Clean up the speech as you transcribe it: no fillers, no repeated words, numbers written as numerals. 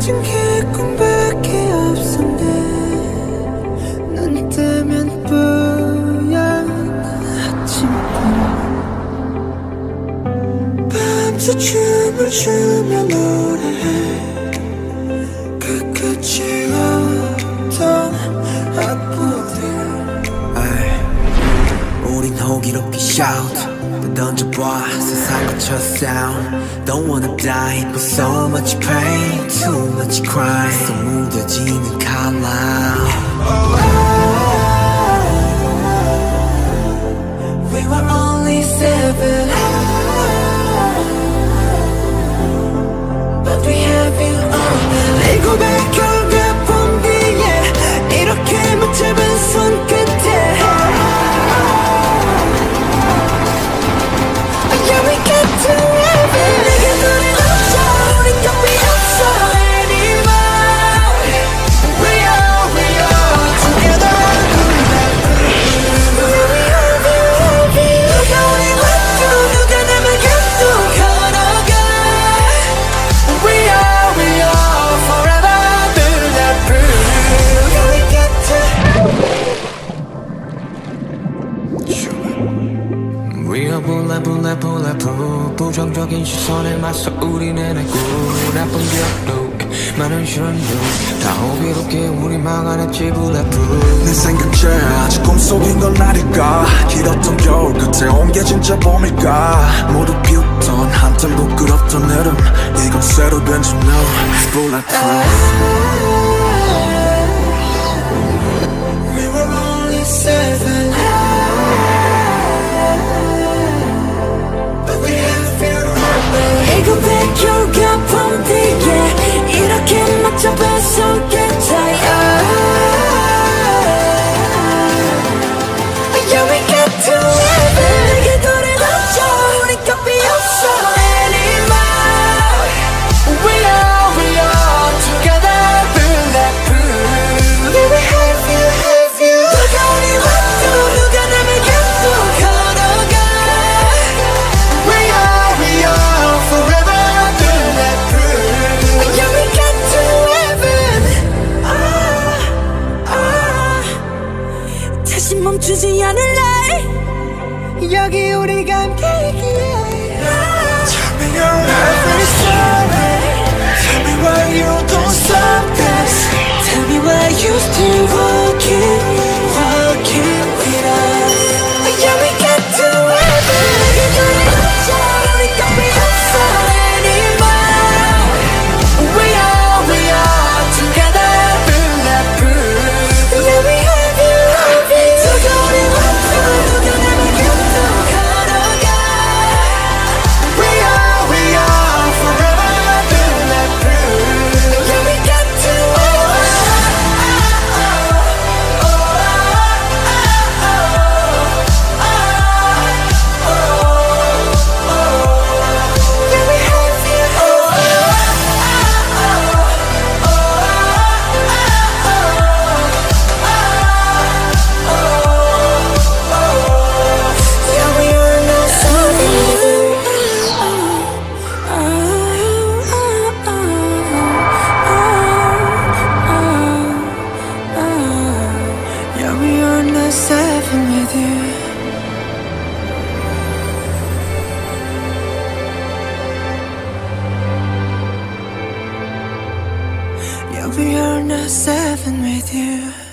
가진 게 꿈밖에 없었네. 넌 뜨면 뿌연 아침꿈. 밤새 춤을 추며 노래해. 끝이 없던 악보들. 우린 호기롭게 shout 던져봐 세상 거쳐 sound. Don't wanna die but so much pain, too much crime. 속 무뎌지는 칼날. We were only 7 but we have you all now. 7의 겨울과 봄 뒤에 이렇게 붙잡은 손끝에 Yeah, we get to heaven. 내게 눈을 감자 우린 겁이 없어 anymore. We are together. We have you. 누가 우리 왔고 누가 남을 갖고 걸어가. We are forever bulletproof. Yeah, we get to. We are bulletproof. 부정적인 시선에 맞서 우리 내내고 나쁜 기억도 많은 시련도 다 호기롭게 우리 막아냈지 bulletproof. 내 생각제 아직 꿈속인 건 아닐까. 길었던 겨울 끝에 온 게 진짜 봄일까. 모두 비웃던 한참 부끄럽던 여름 이건 새로 된 조명 bulletproof. We were only 7 but we have you all. 7의 겨울과 봄 뒤에 이렇게 맞춰봐 손끝에. Yeah, we get to heaven. 내게 돌을 던져 우린 겁이 없어 anymore. We are together bulletproof. Yeah, we have you. 누가 우리 왔고 누가 남을 갖고 걸어가. We are forever bulletproof. Yeah, we get to heaven. 다시 멈추지 않을래. 여기 우리가 함께이기에. Tell me your every story. Tell me why you don't stop this. Tell me why you still walking with us. Yeah, we get to heaven. 내게 눈을 감자 우리 겁이 없어 anymore. We are together bulletproof. Yeah, we have you. 누가 우리 왔고 누가 남을 갖고 걸어가. We are forever bulletproof. Yeah, we get to we are not 7 with you.